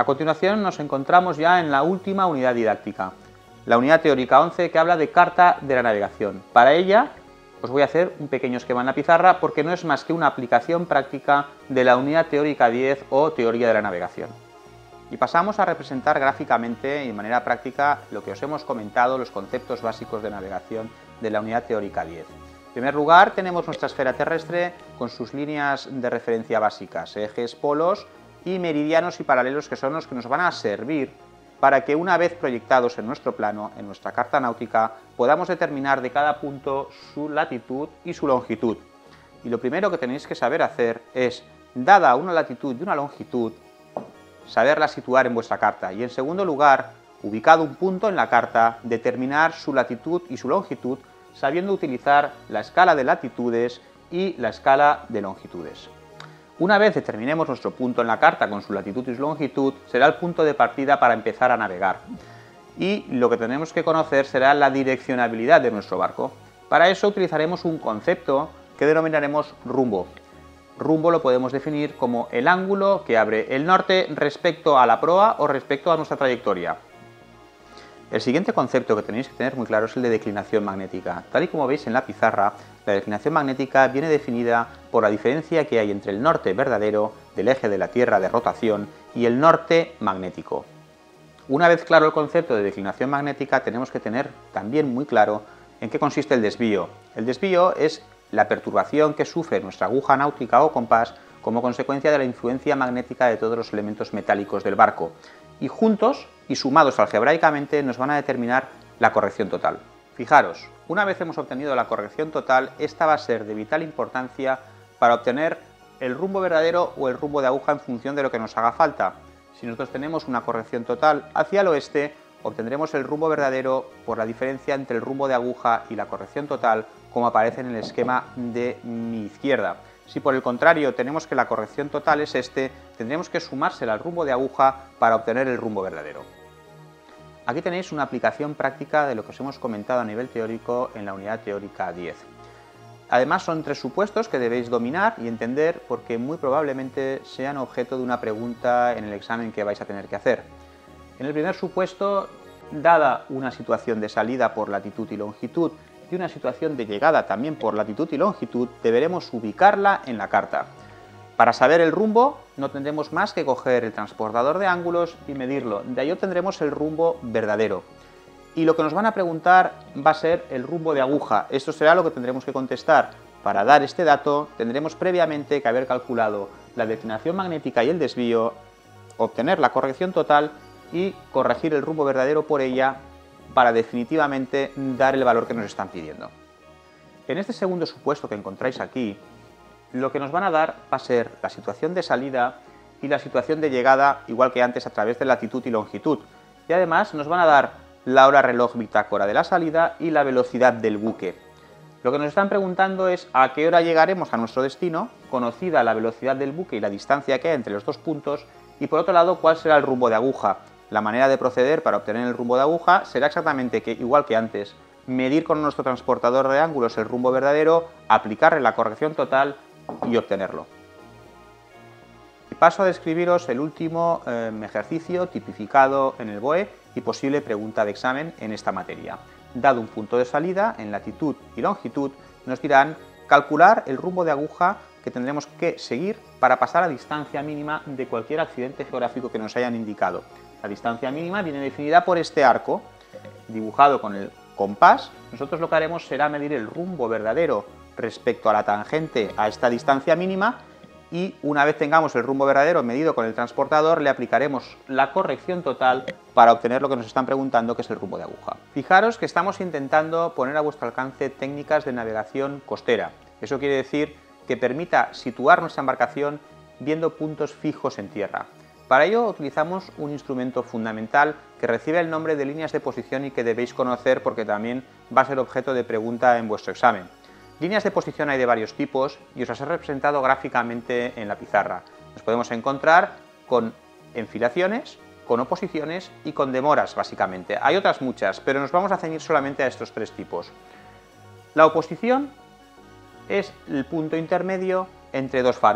continuación nos encontramos ya en la última unidad didáctica, la unidad teórica 11, que habla de carta de la navegación. Para ella os voy a hacer un pequeño esquema en la pizarra porque no es más que una aplicación práctica de la unidad teórica 10 o teoría de la navegación. Y pasamos a representar gráficamente y de manera práctica lo que os hemos comentado, los conceptos básicos de navegación de la unidad teórica 10. En primer lugar tenemos nuestra esfera terrestre con sus líneas de referencia básicas, ejes, polos y meridianos y paralelos, que son los que nos van a servir para que una vez proyectados en nuestro plano, en nuestra carta náutica, podamos determinar de cada punto su latitud y su longitud. Y lo primero que tenéis que saber hacer es, dada una latitud y una longitud, saberla situar en vuestra carta. Y en segundo lugar, ubicado un punto en la carta, determinar su latitud y su longitud, sabiendo utilizar la escala de latitudes y la escala de longitudes. Una vez determinemos nuestro punto en la carta con su latitud y su longitud, será el punto de partida para empezar a navegar. Y lo que tenemos que conocer será la direccionabilidad de nuestro barco. Para eso utilizaremos un concepto que denominaremos rumbo. Rumbo lo podemos definir como el ángulo que abre el norte respecto a la proa o respecto a nuestra trayectoria. El siguiente concepto que tenéis que tener muy claro es el de declinación magnética. Tal y como veis en la pizarra, la declinación magnética viene definida por la diferencia que hay entre el norte verdadero del eje de la Tierra de rotación y el norte magnético. Una vez claro el concepto de declinación magnética, tenemos que tener también muy claro en qué consiste el desvío. El desvío es la perturbación que sufre nuestra aguja náutica o compás como consecuencia de la influencia magnética de todos los elementos metálicos del barco, y juntos y sumados algebraicamente nos van a determinar la corrección total. Fijaros, una vez hemos obtenido la corrección total, esta va a ser de vital importancia para obtener el rumbo verdadero o el rumbo de aguja en función de lo que nos haga falta. Si nosotros tenemos una corrección total hacia el oeste, obtendremos el rumbo verdadero por la diferencia entre el rumbo de aguja y la corrección total, como aparece en el esquema de mi izquierda. Si por el contrario tenemos que la corrección total es este, tendremos que sumársela al rumbo de aguja para obtener el rumbo verdadero. Aquí tenéis una aplicación práctica de lo que os hemos comentado a nivel teórico en la unidad teórica 10. Además son tres supuestos que debéis dominar y entender porque muy probablemente sean objeto de una pregunta en el examen que vais a tener que hacer. En el primer supuesto, dada una situación de salida por latitud y longitud y una situación de llegada también por latitud y longitud, deberemos ubicarla en la carta. Para saber el rumbo no tendremos más que coger el transportador de ángulos y medirlo. De ahí obtendremos el rumbo verdadero. Y lo que nos van a preguntar va a ser el rumbo de aguja. Esto será lo que tendremos que contestar. Para dar este dato tendremos previamente que haber calculado la declinación magnética y el desvío, obtener la corrección total y corregir el rumbo verdadero por ella para definitivamente dar el valor que nos están pidiendo. En este segundo supuesto que encontráis aquí, lo que nos van a dar va a ser la situación de salida y la situación de llegada, igual que antes, a través de latitud y longitud. Y además nos van a dar la hora reloj bitácora de la salida y la velocidad del buque. Lo que nos están preguntando es a qué hora llegaremos a nuestro destino, conocida la velocidad del buque y la distancia que hay entre los dos puntos, y por otro lado cuál será el rumbo de aguja. La manera de proceder para obtener el rumbo de aguja será exactamente igual que antes, medir con nuestro transportador de ángulos el rumbo verdadero, aplicarle la corrección total y obtenerlo. Y paso a describiros el último ejercicio tipificado en el BOE y posible pregunta de examen en esta materia. Dado un punto de salida en latitud y longitud, nos dirán calcular el rumbo de aguja que tendremos que seguir para pasar a distancia mínima de cualquier accidente geográfico que nos hayan indicado. La distancia mínima viene definida por este arco, dibujado con el compás. Nosotros lo que haremos será medir el rumbo verdadero respecto a la tangente a esta distancia mínima y una vez tengamos el rumbo verdadero medido con el transportador, le aplicaremos la corrección total para obtener lo que nos están preguntando, que es el rumbo de aguja. Fijaros que estamos intentando poner a vuestro alcance técnicas de navegación costera. Eso quiere decir que permita situar nuestra embarcación viendo puntos fijos en tierra. Para ello utilizamos un instrumento fundamental que recibe el nombre de líneas de posición y que debéis conocer porque también va a ser objeto de pregunta en vuestro examen. Líneas de posición hay de varios tipos y os las he representado gráficamente en la pizarra. Nos podemos encontrar con enfilaciones, con oposiciones y con demoras básicamente. Hay otras muchas, pero nos vamos a ceñir solamente a estos tres tipos. La oposición es el punto intermedio entre dos faros.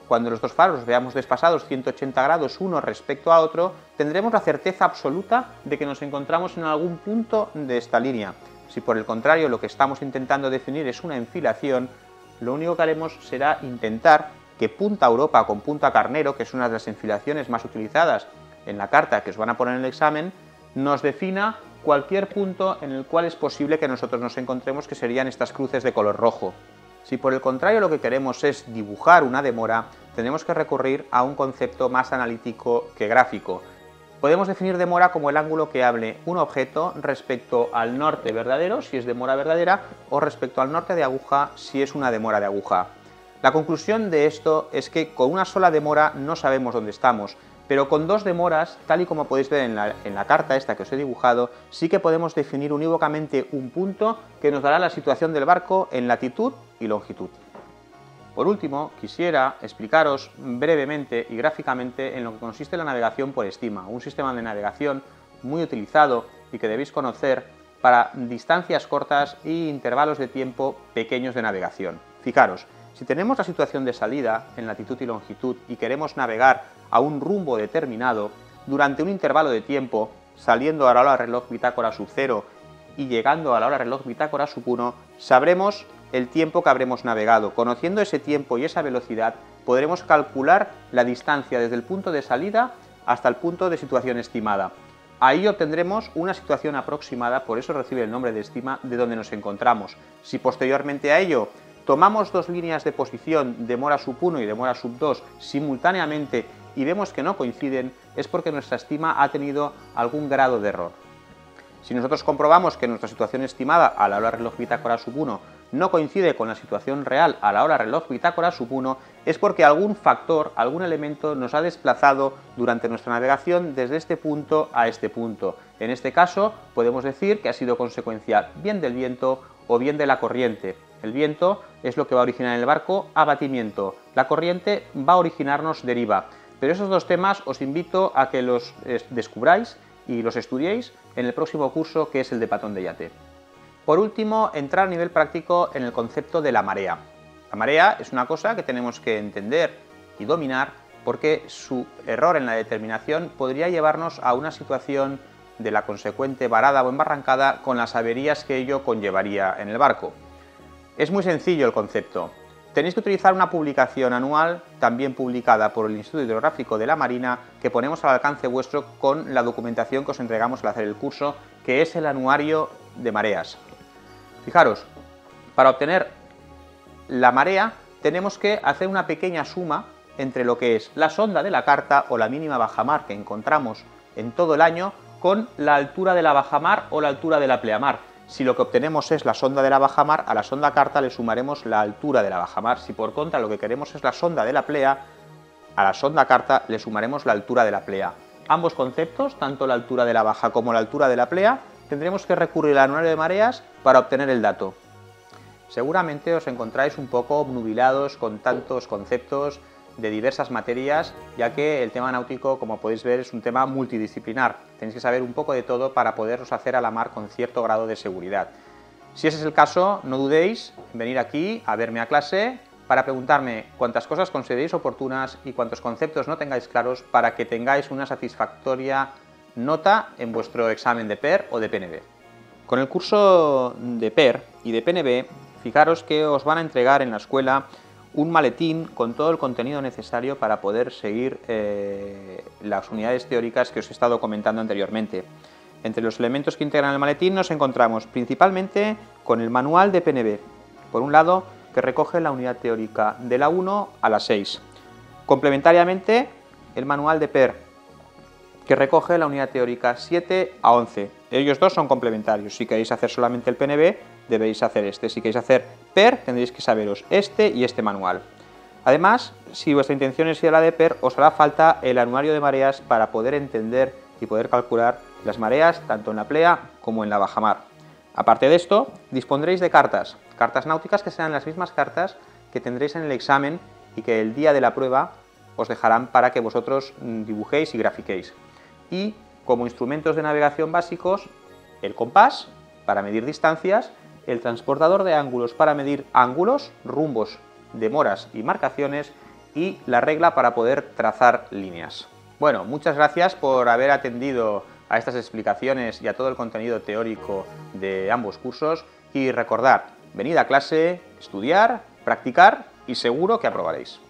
cuando los dos faros los veamos desfasados 180 grados uno respecto a otro, tendremos la certeza absoluta de que nos encontramos en algún punto de esta línea. Si por el contrario lo que estamos intentando definir es una enfilación, lo único que haremos será intentar que punta Europa con punta Carnero, que es una de las enfilaciones más utilizadas en la carta que os van a poner en el examen, nos defina cualquier punto en el cual es posible que nosotros nos encontremos, que serían estas cruces de color rojo. Si por el contrario lo que queremos es dibujar una demora, tenemos que recurrir a un concepto más analítico que gráfico. Podemos definir demora como el ángulo que hable un objeto respecto al norte verdadero, si es demora verdadera, o respecto al norte de aguja, si es una demora de aguja. La conclusión de esto es que con una sola demora no sabemos dónde estamos, pero con dos demoras, tal y como podéis ver en la carta esta que os he dibujado, sí que podemos definir unívocamente un punto que nos dará la situación del barco en latitud y longitud. Por último, quisiera explicaros brevemente y gráficamente en lo que consiste la navegación por estima, un sistema de navegación muy utilizado y que debéis conocer para distancias cortas e intervalos de tiempo pequeños de navegación. Fijaros, si tenemos la situación de salida en latitud y longitud y queremos navegar a un rumbo determinado, durante un intervalo de tiempo, saliendo a la hora reloj bitácora sub 0 y llegando a la hora reloj bitácora sub 1, sabremos el tiempo que habremos navegado. Conociendo ese tiempo y esa velocidad, podremos calcular la distancia desde el punto de salida hasta el punto de situación estimada. Ahí obtendremos una situación aproximada, por eso recibe el nombre de estima, de donde nos encontramos. Si posteriormente a ello tomamos dos líneas de posición, demora sub 1 y demora sub 2, simultáneamente y vemos que no coinciden, es porque nuestra estima ha tenido algún grado de error. Si nosotros comprobamos que nuestra situación estimada a la hora reloj bitácora sub 1 no coincide con la situación real a la hora reloj bitácora sub 1, es porque algún factor, algún elemento nos ha desplazado durante nuestra navegación desde este punto a este punto. En este caso podemos decir que ha sido consecuencia bien del viento o bien de la corriente. El viento es lo que va a originar en el barco abatimiento, la corriente va a originarnos deriva. Pero esos dos temas os invito a que los descubráis y los estudiéis en el próximo curso, que es el de patrón de yate. Por último, entrar a nivel práctico en el concepto de la marea. La marea es una cosa que tenemos que entender y dominar porque su error en la determinación podría llevarnos a una situación de la consecuente varada o embarrancada con las averías que ello conllevaría en el barco. Es muy sencillo el concepto. Tenéis que utilizar una publicación anual, también publicada por el Instituto Hidrográfico de la Marina, que ponemos al alcance vuestro con la documentación que os entregamos al hacer el curso, que es el anuario de mareas. Fijaros, para obtener la marea tenemos que hacer una pequeña suma entre lo que es la sonda de la carta o la mínima bajamar que encontramos en todo el año con la altura de la bajamar o la altura de la pleamar. Si lo que obtenemos es la sonda de la bajamar, a la sonda carta le sumaremos la altura de la bajamar. Si por contra lo que queremos es la sonda de la plea, a la sonda carta le sumaremos la altura de la plea. Ambos conceptos, tanto la altura de la baja como la altura de la plea, tendremos que recurrir al anuario de mareas para obtener el dato. Seguramente os encontráis un poco obnubilados con tantos conceptos de diversas materias, ya que el tema náutico, como podéis ver, es un tema multidisciplinar. Tenéis que saber un poco de todo para poderos hacer a la mar con cierto grado de seguridad. Si ese es el caso, no dudéis en venir aquí a verme a clase para preguntarme cuántas cosas consideréis oportunas y cuántos conceptos no tengáis claros para que tengáis una satisfactoria nota en vuestro examen de PER o de PNB. Con el curso de PER y de PNB, fijaros que os van a entregar en la escuela un maletín con todo el contenido necesario para poder seguir las unidades teóricas que os he estado comentando anteriormente. Entre los elementos que integran el maletín nos encontramos principalmente con el manual de PNB, por un lado, que recoge la unidad teórica de la 1 a la 6. Complementariamente, el manual de PER, que recoge la unidad teórica 7 a 11. Ellos dos son complementarios. Si queréis hacer solamente el PNB, debéis hacer este. Si queréis hacer PER, tendréis que saberos este y este manual. Además, si vuestra intención es ir a la de PER, os hará falta el anuario de mareas para poder entender y poder calcular las mareas tanto en la plea como en la bajamar. Aparte de esto, dispondréis de cartas náuticas que serán las mismas cartas que tendréis en el examen y que el día de la prueba os dejarán para que vosotros dibujéis y grafiquéis. Y como instrumentos de navegación básicos, el compás para medir distancias, el transportador de ángulos para medir ángulos, rumbos, demoras y marcaciones, y la regla para poder trazar líneas. Bueno, muchas gracias por haber atendido a estas explicaciones y a todo el contenido teórico de ambos cursos, y recordad, venid a clase, estudiar, practicar y seguro que aprobaréis.